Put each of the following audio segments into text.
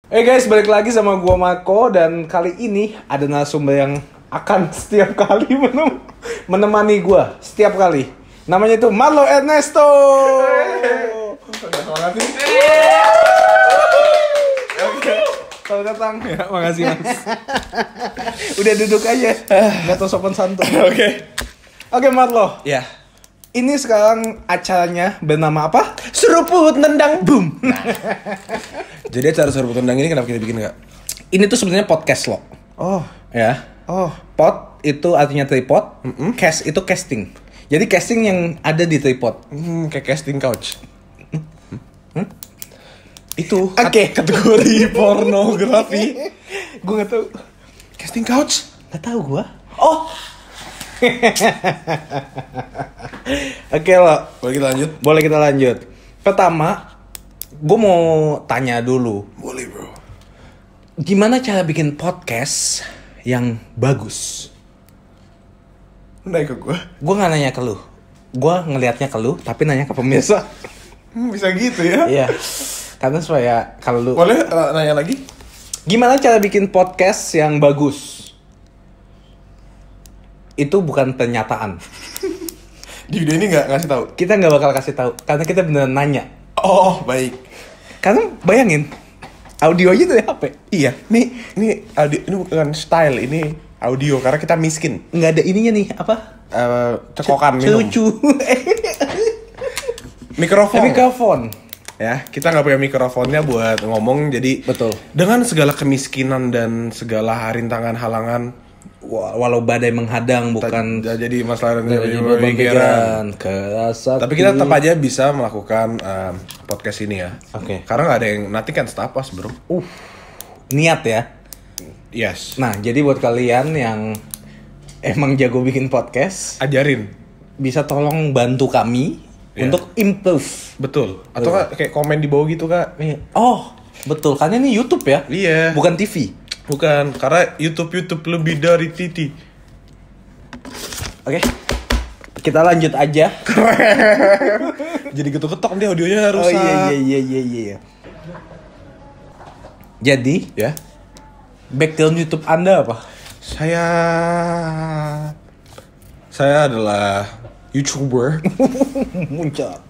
Hey guys, balik lagi sama gua Mako dan kali ini ada narasumber yang akan setiap kali menemani gua setiap kali. Namanya itu Marlo Ernesto. Terima kasih. Selamat datang. Ya, makasih Mas. Udah duduk aja. Gak tau sopan santun. Oke Marlo. Ya. Ini sekarang acaranya bernama apa? Seruput nendang boom. Nah. Jadi acara seruput nendang ini kenapa kita bikin nggak? Ini tuh sebenarnya podcast lo. Oh. Ya. Oh. Pod itu artinya tripod. Cast itu casting. Jadi casting yang ada di tripod. Kayak casting couch. Itu Oke. kategori pornografi. Gue nggak tahu. Casting couch? Nggak tahu gue. Oh. Oke lo. Boleh kita lanjut. Pertama, gue mau tanya dulu. Boleh bro. Gimana cara bikin podcast yang bagus? Naik ke gue. Gue nggak nanya ke lu. Gue ngelihatnya ke lu, tapi nanya ke pemirsa. Bisa gitu ya? Iya. Karena supaya kalau lu. Boleh nanya lagi? Gimana cara bikin podcast yang bagus? Itu bukan pernyataan. Di video ini nggak ngasih tahu. Kita nggak bakal kasih tahu karena kita beneran nanya. Oh baik. Karena bayangin audio aja dari HP. Iya. Ini audio, ini bukan style, ini audio karena kita miskin. Nggak ada ininya nih apa? Cekokan minum. Cucu. Mikrofon. Mikrofon. Ya, kita nggak punya mikrofonnya buat ngomong, jadi Betul. dengan segala kemiskinan dan segala rintangan halangan, Walau badai menghadang bukan jadi masalah dari beban pikiran kerasa. tapi kita tetap aja bisa melakukan podcast ini ya. Oke. Karena nggak ada yang nothing can stop us, bro. Niat ya. Yes. Nah, jadi buat kalian yang emang jago bikin podcast, Ajarin. bisa tolong bantu kami untuk improve. Betul. Atau Kak, kayak komen di bawah gitu, Kak. Oh, betul. Karena ini YouTube ya. Iya. Bukan TV. Bukan, karena YouTube lebih dari titi. Oke. Kita lanjut aja. Jadi getok-getok nih audionya rusak. Oh iya. Jadi, Ya. background YouTube Anda apa? Saya adalah YouTuber. Muncul.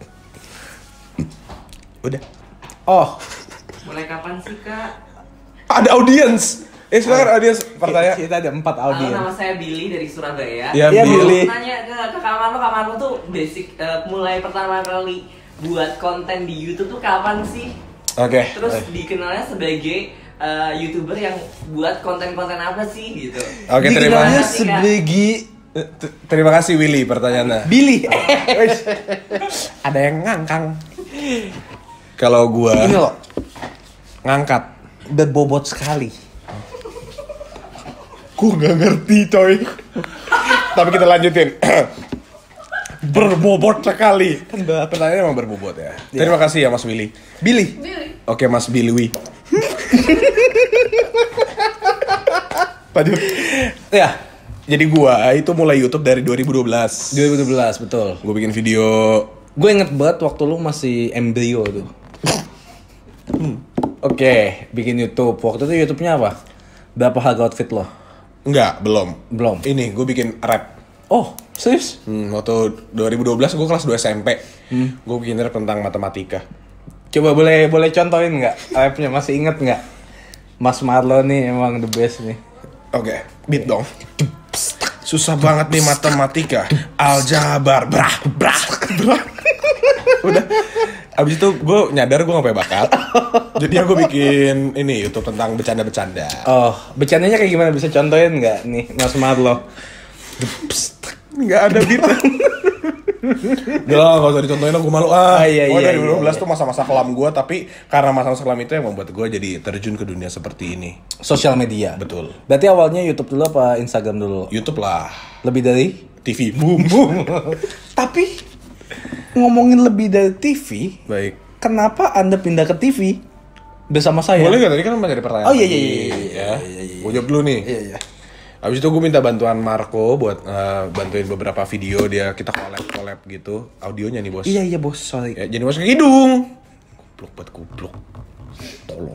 Udah. Oh, Mulai kapan sih kak? Ada audience. Sekarang audience pertanyaan. kita ada 4 Halo, audiens. nama saya Billy dari Surabaya. Ya, Iya, Billy. Billy. Nanya ke kamar lo tuh basic mulai pertama kali buat konten di YouTube tuh kapan sih? Oke. Terus dikenalnya sebagai YouTuber yang buat konten-konten apa sih gitu? Oke, Dikenalnya kasih, Kak. terima terima kaskasih Willy pertanyaannya. Billy. Ada yang ngangkang. Kalau gua Ini loh, ngangkat, berbobot sekali. gua nggak ngerti coy. Tapi kita lanjutin. Berbobot sekali. Kan pertanyaannya emang berbobot ya. Terima kasih ya Mas Willy. Billy. Oke Mas Billy. Lanjut. Ya, Jadi gua itu mulai YouTube dari 2012. 2012 betul. Gua bikin video. Gue inget banget waktu lu masih embrio tuh. Oke, bikin YouTube. Waktu itu YouTube-nya apa? Berapa harga outfit lo? Enggak, belum. Belum. Ini gue bikin rap. Oh, serius? Waktu 2012 gue kelas 2 SMP. Gue bikin rap tentang matematika. Coba boleh contohin nggak? Rapnya masih inget nggak? Mas Marlo nih emang the best nih. Oke, beat dong. Susah banget nih matematika. Aljabar, brah. Udah. Abis itu gue nyadar gue gak punya bakat. Jadi gue bikin ini YouTube tentang bercanda-bercanda. Oh, bercandanya kayak gimana? Bisa contohin nggak nih, Mas Marlo? Gak ada beat. Udah lah, gak usah dicontohin, aku malu. Iya, dari iya, 2012 iya. tuh masa-masa kelam gue. Tapi karena masa-masa kelam itu yang membuat gue jadi terjun ke dunia seperti ini. Sosial media. Betul. Berarti awalnya YouTube dulu apa Instagram dulu? YouTube lah. Lebih dari? TV, boom. Tapi ngomongin lebih dari TV, Baik. kenapa Anda pindah ke TV bersama saya? Boleh gak? Tadi kan masih ada pertanyaan. Oh, iya, lagi, iya. Gue jawab dulu nih. Iya. Abis itu gue minta bantuan Marco buat bantuin beberapa video dia, kita collab gitu. Audionya nih bos. Iya bos, sorry. Ya, jadi masuk ke hidung. Kupluk buat kupluk. Tolong.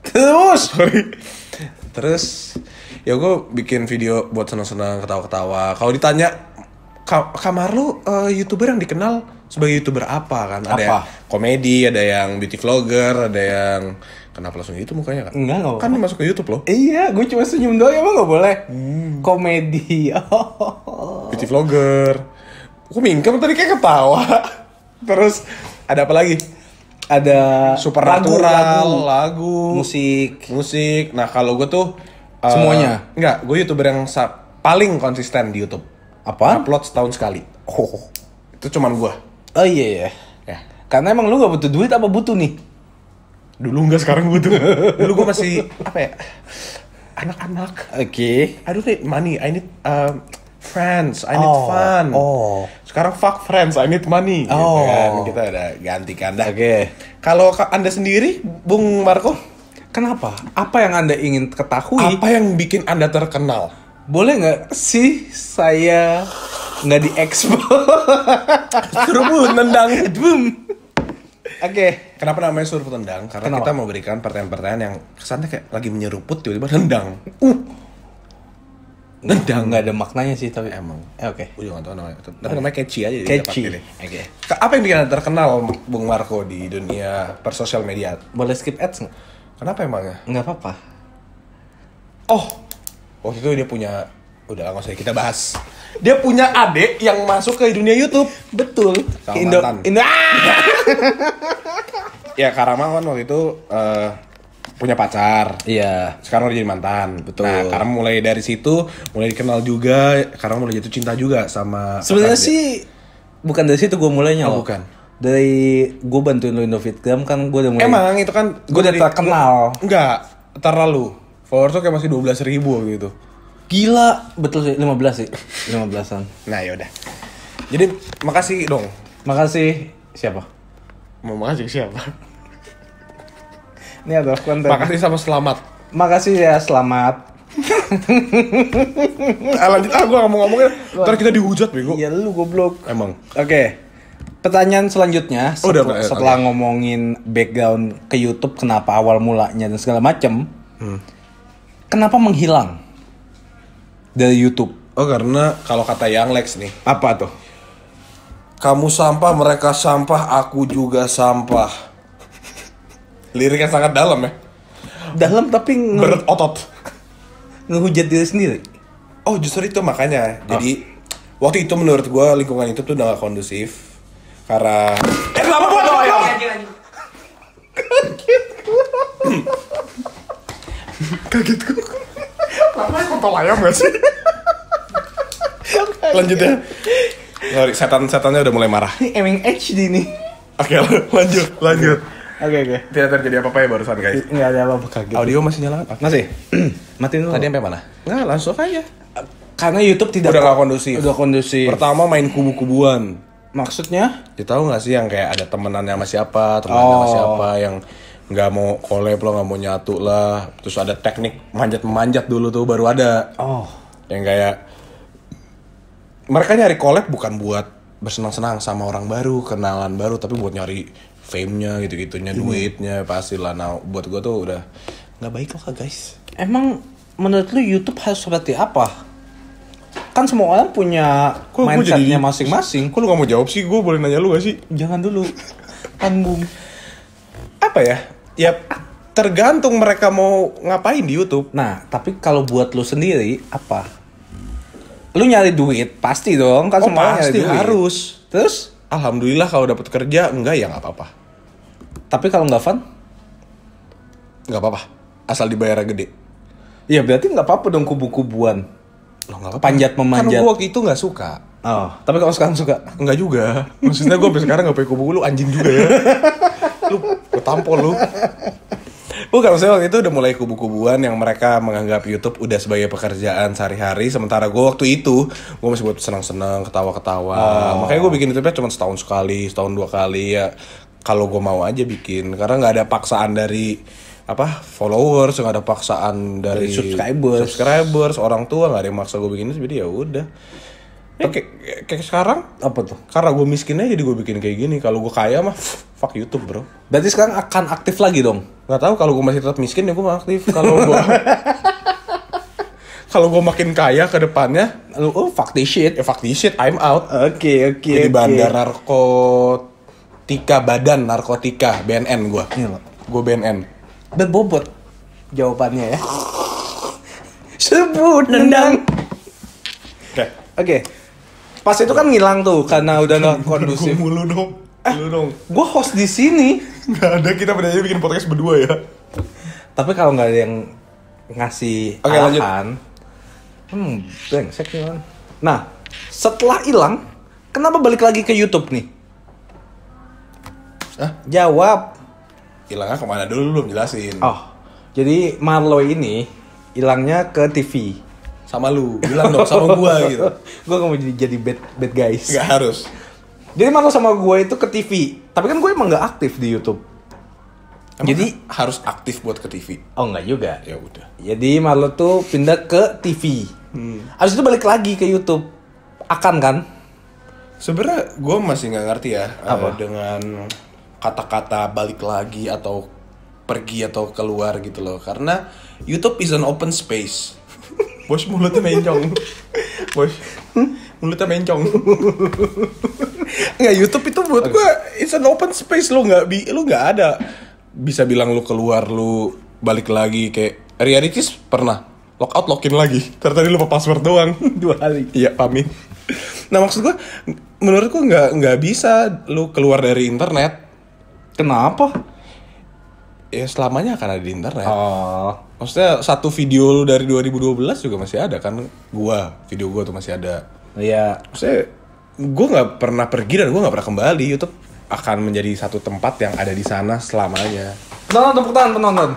Terus ya gue bikin video buat senang-senang, ketawa-ketawa. Kalau ditanya kamar lu YouTuber yang dikenal sebagai YouTuber apa kan? Ada Apa? yang komedi, ada yang beauty vlogger, ada yang kenapa langsung gitu mukanya kan? Enggak Kan dia masuk ke YouTube loh. Iya, gue cuma senyum doang, emang gak boleh? Komedi. Beauty vlogger. Gue mingkem tadi kayak ketawa. Terus ada apa lagi? Ada Supernatural, lagu, musik. Nah, kalau gue tuh Semuanya? Enggak, gue YouTuber yang paling konsisten di YouTube. Apa? Upload setahun sekali. Itu cuman gue. Oh iya ya. Ya. Karena emang lu gak butuh duit apa butuh nih? Dulu enggak, sekarang butuh. Dulu gue masih apa ya? Anak-anak. Oke. I don't need money, I need friends, I need fun. Sekarang fuck friends, I need money. Gitu kan. Kita udah ganti kanda. Oke. Kalau Anda sendiri, Bung Marco, Kenapa? Apa yang Anda ingin ketahui? apa yang bikin Anda terkenal? Boleh nggak sih saya nggak diekspos? Suruh nendang. Boom. Oke. Kenapa namanya suruh tendang? Karena Kenapa? kita mau berikan pertanyaan-pertanyaan yang kesannya kayak lagi menyeruput, tiba-tiba nendang. Nendang. Nggak ada maknanya sih tapi. Emang. Oke. Gue juga gak tau namanya. Tapi namanya catchy aja. jadi Catchy. kita pakai deh. Oke. Apa yang bikin Anda terkenal, Bung Marco, di dunia persosial media? Boleh skip ads nggak? Kenapa emangnya? Nggak apa-apa. Oh, waktu itu dia punya, udah nggak usah kita bahas. Dia punya adik yang masuk ke dunia YouTube. Betul. Sama mantan. Indo. Ya Karama kan waktu itu punya pacar. Iya. Sekarang udah jadi mantan. Betul. Nah, Karama mulai dari situ, mulai dikenal juga. Karama mulai jatuh cinta juga sama. Sebenarnya pacar dia. sih bukan dari situ gue mulainya Oh, loh. bukan. Dari gue bantuin lo Indofitgram kan gue udah mulai. Emang itu kan Gue udah terkenal. Enggak, terlalu. Followers tuh kayak masih 12.000 gitu. Gila, betul sih 15 sih. 15-an. Nah, yaudah. Jadi makasih dong. Makasih siapa? Mau makasih siapa? Ini adalah konten. Makasih sama selamat. Makasih ya, selamat. Lanjut, gue gak mau ngomongnya. Ntar kita dihujat, bego. Iya lu goblok. Emang. Oke. Pertanyaan selanjutnya Oh, udah, setelah oke. ngomongin background ke YouTube, kenapa awal mulanya dan segala macem, kenapa menghilang dari YouTube? Oh, karena kalau kata Yang Lex nih, Apa tuh? kamu sampah, mereka sampah, aku juga sampah. Liriknya sangat dalam ya. Dalam tapi Berotot. ngehujat diri sendiri. Oh, justru itu makanya. Jadi waktu itu menurut gue lingkungan itu tuh udah gak kondusif. Karena kenapa buat kaget gue. Namanya kontol ayam gak sih? Lanjut ya. Sorry, setannya udah mulai marah. Ini emang HD nih. Oke, lanjut. Oke. Tidak terjadi apa-apa ya barusan guys. Nggak ada apa-apa kaget. Audio masih nyala? Masih? Matiin dulu. Tadi sampai mana? Nggak, langsung aja. Karena YouTube tidak Udah gak kondusif. Udah kondusif. Pertama main kubu-kubuan. Maksudnya? Ya tahu nggak sih yang kayak ada temenannya sama siapa, temenannya sama siapa yang nggak mau collab lo, nggak mau nyatu lah. Terus ada teknik manjat-memanjat dulu tuh baru ada. Oh. Yang kayak mereka nyari collab bukan buat bersenang-senang sama orang baru, kenalan baru, tapi buat nyari fame-nya gitu-gitunya, duitnya pastilah. Nah, buat gue tuh udah nggak baik loh guys. Emang menurut lu YouTube harus seperti apa? Kan semua orang punya mindsetnya masing-masing. Kok lu gak mau jawab sih? Gue boleh nanya lu gak sih? Jangan dulu. Tanggung. Apa ya? Ya tergantung mereka mau ngapain di YouTube. Nah, tapi kalau buat lu sendiri apa? Lu nyari duit pasti dong, kan Oh, semua orang pasti nyari duit. harus. Terus? Alhamdulillah kalau dapat kerja, enggak ya nggak apa-apa. Tapi kalau nggak fun? Nggak apa-apa. Asal dibayar gede. Ya berarti nggak apa-apa dong kubu-kubuan. Loh, nggak apa-apa. Panjat memanjat. Kan gue waktu itu nggak suka. Oh, tapi kalau sekarang suka? Enggak juga. Maksudnya gue sampai sekarang nggak pakai kubu, lu anjing juga ya. Lu ketampol lu. Bukan, maksudnya waktu itu udah mulai kubu-kubuan yang mereka menganggap YouTube udah sebagai pekerjaan sehari-hari. Sementara gue waktu itu, gue masih buat senang-senang, ketawa-ketawa. Makanya gue bikin YouTube-nya cuma setahun sekali, setahun 2 kali ya. Kalau gue mau aja bikin. Karena nggak ada paksaan dari followers, nggak ada paksaan dari subscribers, orang tua, nggak ada yang maksa gue bikin itu. Jadi ya udah. Kayak sekarang, Apa tuh? karena gue miskin aja jadi gue bikin kayak gini. Kalau gue kaya mah fuck YouTube, bro. Berarti sekarang akan aktif lagi dong? Nggak tahu, kalau gue masih tetap miskin ya gue nggak aktif. Kalau gue makin kaya ke depannya, Oh, fuck this shit. ya fuck this shit, I'm out. Oke. Jadi bandar badan narkotika BNN gue. Ini loh. Gue BNN. Berbobot jawabannya ya. Sebut nendang. Oke. Pas itu kan ngilang tuh karena udah nggak kondusif. Mulu dong. Gue host di sini. Nggak ada, kita pada bikin podcast berdua ya. Tapi kalau nggak ada yang ngasih Oke, lanjut. arahan, brengsek nih kan. Nah, setelah hilang, kenapa balik lagi ke YouTube nih? Hah? Jawab. Hilangnya kemana dulu lu belum jelasin. Oh, jadi Marlo ini hilangnya ke TV. Sama lu, bilang dong sama gua gitu. Gue gak mau jadi bad guys. Nggak harus. Jadi Marlo sama gue itu ke TV. Tapi kan gue emang gak aktif di YouTube. Emang Jadi harus aktif buat ke TV. oh enggak juga. Ya udah. Jadi Marlo tuh pindah ke TV. Abis itu balik lagi ke YouTube. Akan kan? Sebenarnya gue masih nggak ngerti ya Apa? dengan kata-kata balik lagi atau pergi atau keluar gitu loh. Karena YouTube is an open space. Bos mulutnya mencong. Bos mulutnya mencong. Nggak, YouTube itu buat gue it's an open space. Lu nggak ada bisa bilang lu keluar lu balik lagi kayak Ria Ricis pernah lockout login lagi. Ternyata dia lupa password doang. 2 hari. Iya, pamit. Nah, maksud gue, menurutku nggak bisa lu keluar dari internet. Kenapa? Ya selamanya akan ada di internet. Oh. Maksudnya satu video lu dari 2012 juga masih ada kan? Video gua tuh masih ada. Iya. Maksudnya gue nggak pernah pergi dan gue nggak pernah kembali. YouTube akan menjadi satu tempat yang ada di sana selamanya. Penonton, tepuk tangan penonton.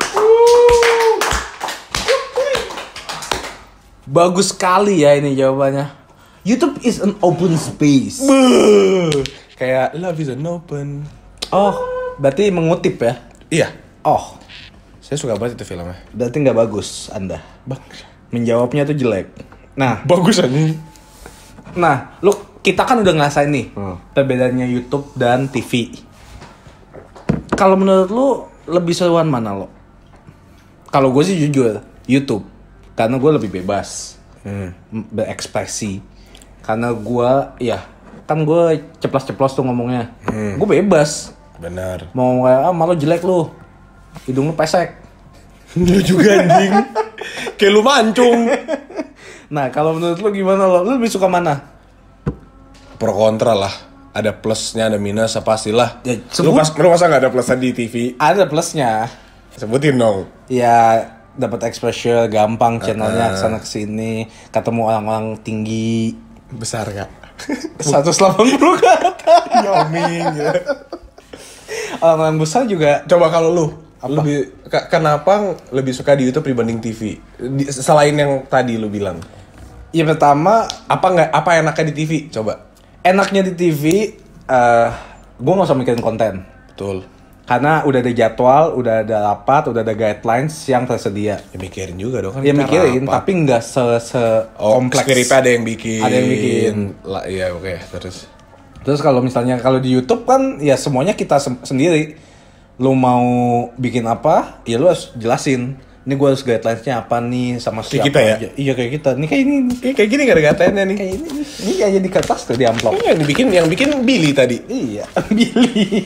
Bagus sekali ya ini jawabannya. YouTube is an open space. Kayak love is an open. Oh, berarti mengutip ya? Iya, Oh, saya suka banget itu filmnya. berarti nggak bagus Anda. Menjawabnya tuh jelek. Bagus aja. Nah, kita kan udah ngerasain nih perbedaannya YouTube dan TV. Kalau menurut lu lebih seruan mana lo? Kalau gue sih jujur YouTube, karena gue lebih bebas berekspresi. Karena gue kan gue ceplos-ceplos tuh ngomongnya. Gue bebas. Benar. Mau kayak malu jelek lu, hidung lu pesek. Lu juga anjing. Kayak lu mancung. Nah, kalau menurut lu gimana lo? Lu lebih suka mana? Pro kontra lah. Ada plusnya, ada minusnya pastilah. Ya, Lu masa nggak ada plusnya di TV? Ada plusnya. Sebutin dong. Ya dapat exposure gampang, channelnya kesana kesini, ketemu orang-orang tinggi. Besar gak? 180 ke atas. Yoming ya. Orang-orang besar juga. Coba kalau lu kenapa lebih suka di YouTube dibanding TV? Selain yang tadi lu bilang. Ya pertama, Apa enaknya di TV? Coba. enaknya di TV, gue nggak usah mikirin konten. Betul. Karena udah ada jadwal, udah ada rapat, udah ada guidelines yang tersedia. Ya mikirin juga dong kan. Ya kita mikirin, rapat. tapi nggak kompleks. Skripnya ada yang bikin. Ada yang bikin. Lah, iya oke, terus. Terus kalau misalnya di YouTube kan ya semuanya kita sendiri. Lu mau bikin apa, ya lu harus jelasin. Ini gue harus guidelines-nya apa nih sama siapa kita ya? aja. Iya kayak kita. Nih kayak ini. Kayak gini gak ada katanya nih. Kayak ini. Ini aja di kertas tuh di amplop. Yang bikin Billy tadi. Iya, Billy.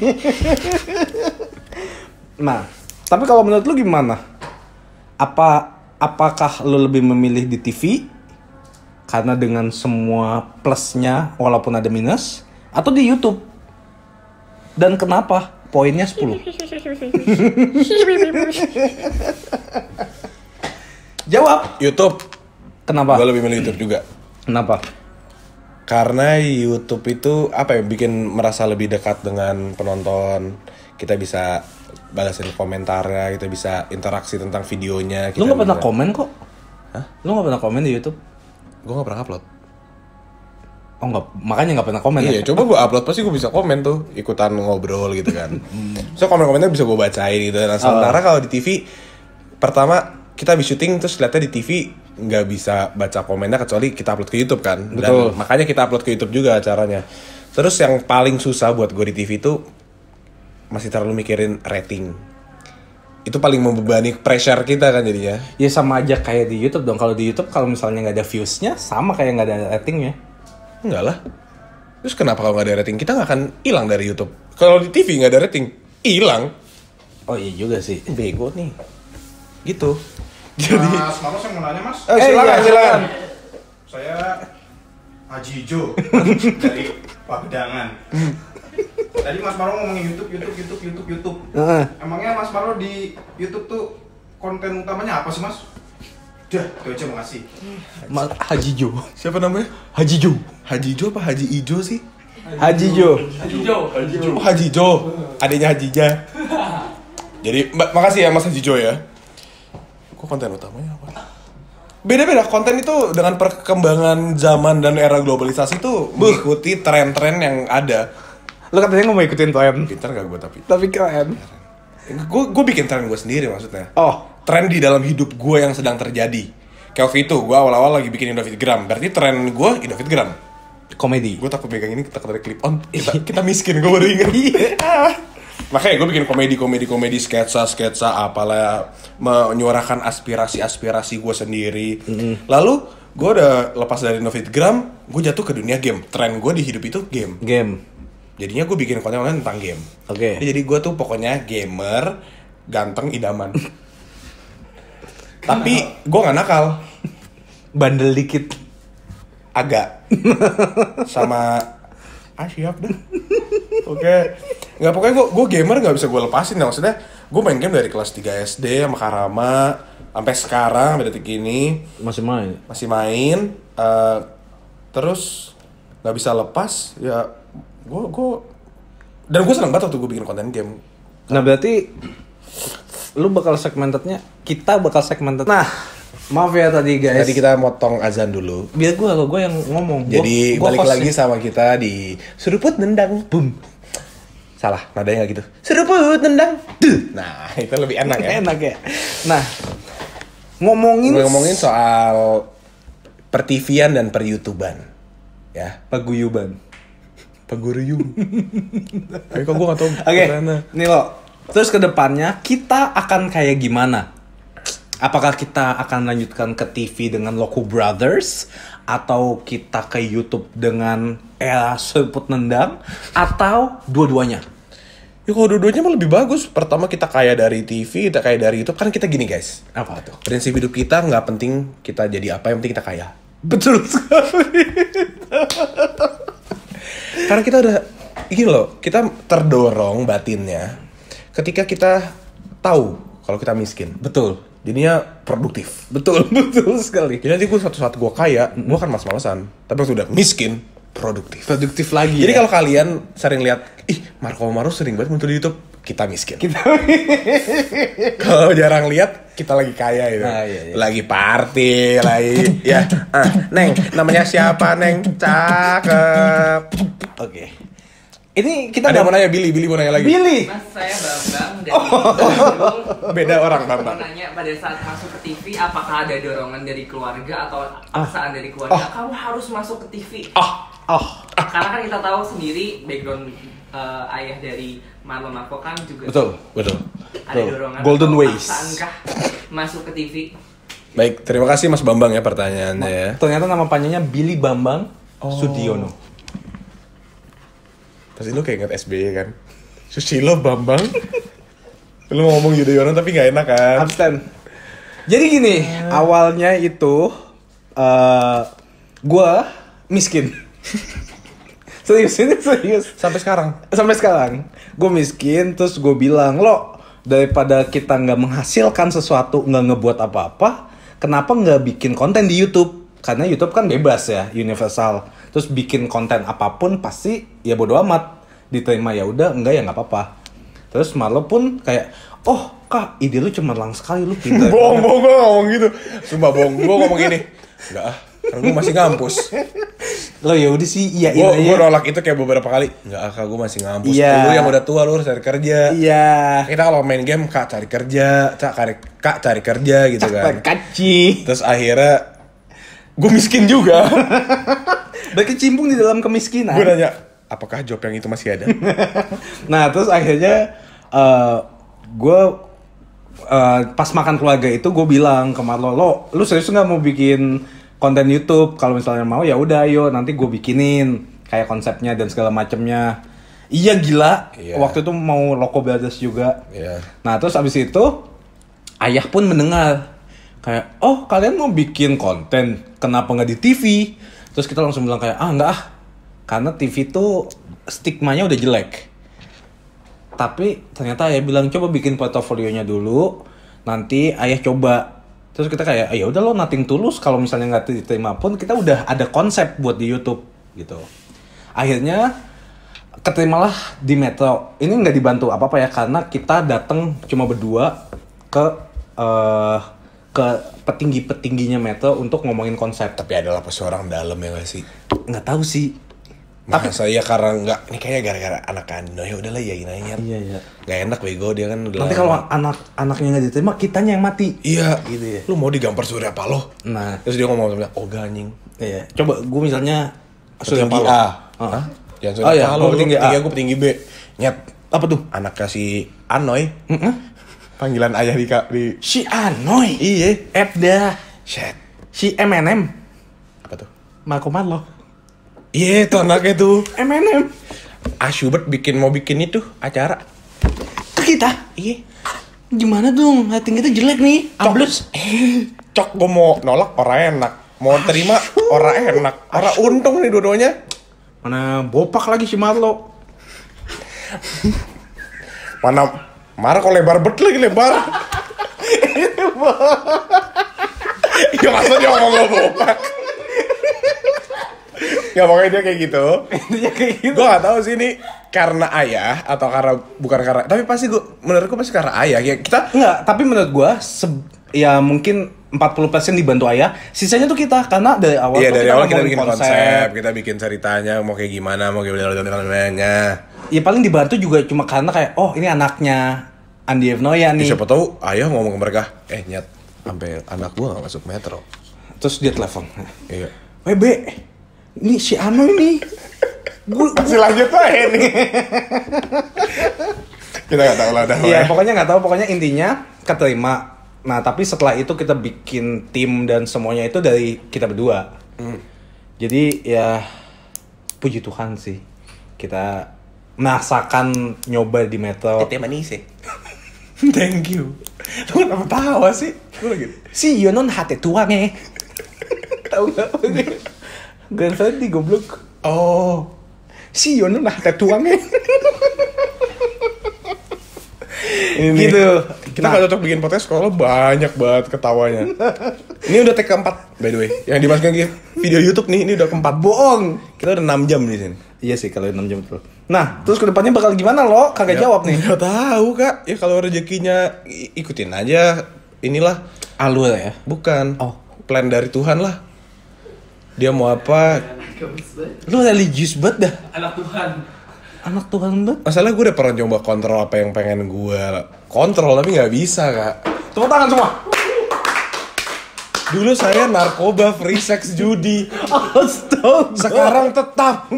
Nah, tapi kalau menurut lu gimana? Apakah lu lebih memilih di TV karena dengan semua plusnya walaupun ada minus, atau di YouTube? Dan kenapa? Poinnya 10. Jawab. YouTube. Kenapa? Gue lebih milih YouTube juga. Kenapa? Karena YouTube itu bikin merasa lebih dekat dengan penonton. Kita bisa balasin komentarnya, kita bisa interaksi tentang videonya. Lu nggak pernah komen kok? Hah? Lu nggak pernah komen di YouTube? Gue gak pernah upload. Oh nggak, makanya nggak pernah komen Iya, ya? coba gue upload pasti gue bisa komen tuh, ikutan ngobrol gitu kan. So komen-komennya bisa gue bacain gitu. Nah, sementara kalau di TV, pertama kita habis syuting terus lihatnya di TV nggak bisa baca komennya kecuali kita upload ke YouTube kan. Betul. Dan makanya kita upload ke YouTube juga acaranya. Terus yang paling susah buat gue di TV itu masih terlalu mikirin rating. Itu paling membebani pressure kita kan jadinya. Ya sama aja kayak di YouTube dong. Kalau di YouTube kalau misalnya nggak ada views-nya, sama kayak nggak ada ratingnya. Enggak lah. Terus kenapa kalau nggak ada rating kita nggak akan hilang dari YouTube? Kalau di TV nggak ada rating, hilang. Oh iya juga sih. Bego nih. Gitu. Jadi Mas Marlo saya mau nanya Mas. Silakan. Saya Haji Ijo dari Pagedangan. Tadi Mas Marlo ngomongin YouTube. Emangnya Mas Marlo di YouTube tuh konten utamanya apa sih Mas? Udah, itu aja makasih. Haji Jo. Siapa namanya? Haji Jo. Haji Jo apa Haji Ijo sih? Haji Jo. Oh Haji Jo. Adanya Hajija. Jadi makasih ya Mas Haji Jo ya. Kok konten utamanya apa? Beda-beda, konten itu dengan perkembangan zaman dan era globalisasi itu mengikuti tren-tren yang ada. Lo katanya nggak mau ikutin tren. Pintar gak gue tapi? Tapi keren. Gue bikin tren gue sendiri maksudnya. Oh, Tren di dalam hidup gue yang sedang terjadi. Kayak waktu itu, gue awal-awal lagi bikin Indofitgram. Berarti tren gue Indofitgram. komedi. Gue takut pegang ini, takut ada clip on. Kita miskin, gue baru ingat. Makanya gue bikin komedi, sketsa, apalah, menyuarakan aspirasi gue sendiri. Lalu gue udah lepas dari Indofitgram, gue jatuh ke dunia game. Tren gue di hidup itu game. Jadinya gue bikin konten online tentang game. Oke. Jadi gue tuh pokoknya gamer, ganteng, idaman. Tapi gue gak nakal. Bandel dikit. Agak. Sama siap deh. Oke. Nggak, pokoknya gue gamer gak bisa gue lepasin ya. Maksudnya gue main game dari kelas 3 SD sama Karama sampai sekarang, sampai detik ini Masih main. Terus gak bisa lepas ya. Dan gue seneng banget waktu gue bikin konten game. Nah berarti lu bakal segmentednya, kita bakal segmented. Nah, maaf ya tadi guys. Tadi kita motong azan dulu. Biar gue yang ngomong. Jadi gua balik host lagi nih. sama kita di Seruput Nendang. Boom. Salah, nadanya nggak gitu. Seruput Nendang. Nah, itu lebih enak ya. Enak ya. Nah, ngomongin soal per-TV-an dan per-YouTuban. Ya, paguyuban. paguruyung. Tapi kok gue nggak tahu. Oke, nih lo. Terus ke depannya kita akan kayak gimana? Apakah kita akan lanjutkan ke TV dengan Loku Brothers, atau kita ke YouTube dengan era Seruput Nendang, atau dua-duanya? Ya kalau dua-duanya mah lebih bagus. Pertama kita kaya dari TV, kita kaya dari YouTube. Kan kita gini guys. Apa tuh? Prinsip hidup kita nggak penting kita jadi apa, yang penting kita kaya. Betul sekali. Karena kita udah, gini loh, kita terdorong batinnya ketika kita tahu kalau kita miskin. Betul. Jadinya produktif. Betul sekali. Jadi nanti gue suatu saat gue kaya, gue akan mas-malesan. Tapi waktu udah miskin, produktif. Produktif lagi. Jadi ya? kalau kalian sering lihat, Marco Omaru sering banget muncul di YouTube, kita miskin. Kalau jarang lihat, kita lagi kaya gitu. Iya. Lagi party, lagi ya. Neng, namanya siapa Neng? Cakep. Oke. Ini kita Ada yang mau nanya, Billy mau nanya lagi. Billy. Mas, saya Bambang dari Bandung. Beda orang Mau Bambang. nanya, pada saat masuk ke TV, apakah ada dorongan dari keluarga atau paksaan dari keluarga? Kamu harus masuk ke TV. Karena kan kita tahu sendiri background ayah dari Marlon Marco kan juga Betul. ada dorongan Golden atau Ways. paksaankah masuk ke TV? Baik, terima kasih Mas Bambang ya pertanyaannya ya. Ternyata nama panjangnya Billy Bambang Sudiono. Pasti lu kayak inget SBY kan? Susilo Bambang. Lu mau ngomong Yudhoyono tapi gak enak kan? Abstain. Jadi gini, awalnya itu gue miskin. Serius. Sampai sekarang. Gue miskin, terus gue bilang, lo daripada kita nggak menghasilkan sesuatu, nggak ngebuat apa-apa, kenapa nggak bikin konten di YouTube? Karena YouTube kan bebas ya, universal. Terus bikin konten apapun pasti ya bodo amat, diterima ya udah, enggak ya nggak apa-apa. Terus Marlo pun kayak, oh kak, ide lu cemerlang sekali, lu pintar. Bohong gue ngomong gitu. Sumpah bohong, gue ngomong gini. Enggak karena gue masih ngampus. Lo ya udah sih, iya Gue nolak itu kayak beberapa kali. Enggak, Kak, gue masih ngampus. Iya. Lu yang udah tua lu harus cari kerja. Iya. Kita kalau main game, Kak cari kerja, Kak cari kerja gitu kan. Kaci. Terus akhirnya gue miskin juga. Berkecimpung di dalam kemiskinan. Gue nanya, apakah job yang itu masih ada? Nah, terus akhirnya gue pas makan keluarga itu gue bilang ke Marlo, lu serius nggak mau bikin konten YouTube? Kalau misalnya mau ya udah, ayo nanti gue bikinin kayak konsepnya dan segala macemnya. Iya gila. Iya. Waktu itu mau Loco Brothers juga. Iya. Nah terus abis itu ayah pun mendengar kayak, oh kalian mau bikin konten, kenapa nggak di TV? Terus kita langsung bilang kayak, enggak ah, karena TV tuh stigmanya udah jelek. Tapi ternyata ayah bilang coba bikin portofolionya dulu, nanti ayah coba. Terus kita kayak, ya udah lo nothing tulus, kalau misalnya nggak diterima pun kita udah ada konsep buat di YouTube gitu. Akhirnya keterimalah di Metro. Ini nggak dibantu apa-apa ya, karena kita datang cuma berdua ke petinggi-petingginya Metro untuk ngomongin konsep. Tapi adalah pasti orang dalam ya gak sih? Nggak tahu sih. Tapi saya karena nggak, ini kayaknya gara-gara anak kandung. Ya udahlah ya aja. Iya. Gak enak bego dia kan. Nanti kalau anaknya nggak diterima, kitanya yang mati. Iya. Gitu ya. Lu mau digampar Surya Paloh? Nah, Terus dia ngomong sama oh anjing. iya. Coba gue misalnya Petinggi Paloh. A. Hah? Jangan Oh Surya iya, Paloh. gua petinggi A. Gue petinggi B. Nyet. Apa tuh? Anaknya si Anoy. Panggilan ayah di Si Anoy. Iya. Edda. Shit. Si M&M. Apa tuh? Marco Marlo. Iya, itu anaknya tuh. M&M. Schubert mau bikin itu acara. Ke kita? Iya. Gimana dong? Rating kita jelek nih. Ambles. Cok, gue mau nolak orang enak. Mau terima orang enak. Orang untung nih dua-duanya. Mana bopak lagi si Marlo. Mana marah kok lebar bet lagi lebar. Ya maksudnya ngomong gak bopak. Ya pokoknya dia kayak gitu. Gue gak tahu sih ini karena ayah atau karena bukan karena. Tapi pasti menurutku pasti karena ayah. Ya kita Enggak, tapi menurut gua ya mungkin 40% dibantu ayah, sisanya tuh kita karena dari awal iya tuh dari kita awal kita ngomongin bikin konsep, kita bikin ceritanya mau kayak gimana, mau kayak gimana. Ya paling dibantu juga cuma karena kayak oh ini anaknya Andi Evnoya nih. Siapa tahu ayah ngomong ke mereka, nyet sampai anak gua gak masuk Metro. Terus dia telepon. Iya. WB, ini si Ano ini. Masih lanjut aja nih. Kita nggak tahu lah dah. Iya, pokoknya nggak tahu. Pokoknya intinya keterima. Nah, tapi setelah itu kita bikin tim dan semuanya itu dari kita berdua. Jadi ya puji Tuhan sih kita merasakan nyoba di Metro. Tete manis sih. Thank you. Lu kenapa tawa sih? Gue lagi. Si Yonon hati tuangnya. Tahu nggak? Grand Freddy goblok. Oh. Si Yonon hati tuangnya. Ini Gitu. Kita nggak cocok bikin podcast kalau banyak banget ketawanya. Ini udah take keempat by the way. Yang dimasukin ke video YouTube nih, ini udah keempat. Bohong. Kita udah 6 jam di sini. Iya sih kalau 6 jam itu. Nah, terus kedepannya bakal gimana lo? Kagak jawab nih. Nggak tahu kak. Ya kalau rezekinya ikutin aja. Inilah Alur ya. bukan. Oh. Plan dari Tuhan lah. Dia mau apa? Lu religius banget dah. Anak Tuhan. Anak Tuhan banget. Masalah gue udah pernah coba kontrol apa yang pengen gue kontrol tapi nggak bisa kak. Tepuk tangan semua. Dulu saya narkoba, free sex, judi. Astaga. Sekarang tetap.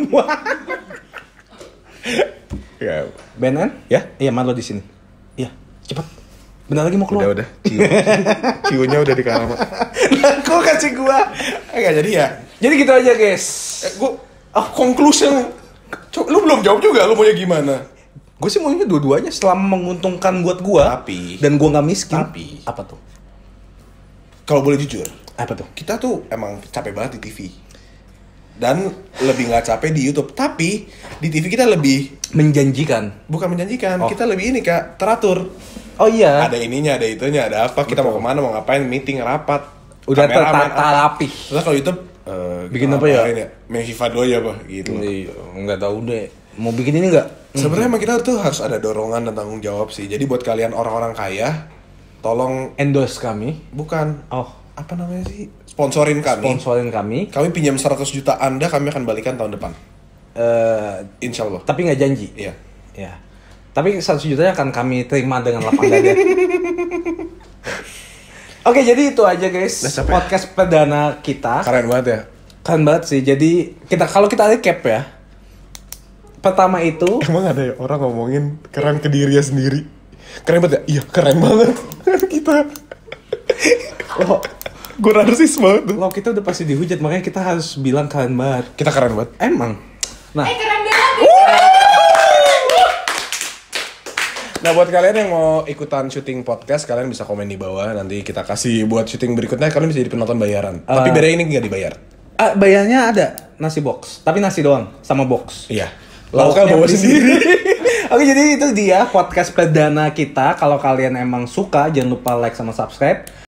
Ya, BNN? Ya? Iya, Marlo di sini. Iya, cepat. Bentar lagi mau keluar. udah. Cio-nya udah di kamar. Kok kasih gua? Enggak jadi ya. Jadi gitu aja, guys. Gue conclusion. Lu belum jawab juga lu maunya gimana? Gue sih maunya dua-duanya selama menguntungkan buat gua. Tapi- dan gua nggak miskin. Tapi- apa tuh? Kalau boleh jujur, Apa tuh? kita tuh emang capek banget di TV. Dan lebih nggak capek di YouTube. Tapi di TV kita lebih Menjanjikan. bukan menjanjikan. Oh. Kita lebih ini kak teratur. Oh iya. Ada ininya, ada itunya, ada apa? Kita mau kemana, mau ngapain? Meeting, rapat. Udah kameramen, tertata apa. rapih. Terus kalau YouTube Bikin kita apa ya? ngapain Main FIFA dulu ya apa gitu. Iya, nggak tahu deh. Mau bikin ini nggak? Sebenarnya emang kita tuh harus ada dorongan dan tanggung jawab sih. Jadi buat kalian orang-orang kaya, tolong Endorse kami. bukan Oh. apa namanya sih? Sponsorin kami. Kami pinjam 100 juta Anda, kami akan balikan tahun depan. Insya Allah. Tapi nggak janji. Iya. Ya. Tapi 100 jutanya akan kami terima dengan lapang dada. Oke, jadi itu aja guys. Podcast perdana kita. Keren banget ya. Keren banget sih. Jadi kalau kita recap ya. Pertama itu. Emang ada ya orang ngomongin keren ke dirinya sendiri. Keren banget ya? Iya, keren banget. Kita. Oh, gue narsis banget. Lo kita udah pasti dihujat, makanya kita harus bilang keren banget. Kita keren banget. Emang. Nah. Keren banget. Nah, buat kalian yang mau ikutan syuting podcast, kalian bisa komen di bawah. Nanti kita kasih buat syuting berikutnya, kalian bisa jadi penonton bayaran. Tapi beda ini nggak dibayar. Bayarnya ada nasi box, tapi nasi doang sama box. Iya. Lauknya bawa sendiri. Oke, jadi itu dia podcast perdana kita. Kalau kalian emang suka, jangan lupa like sama subscribe.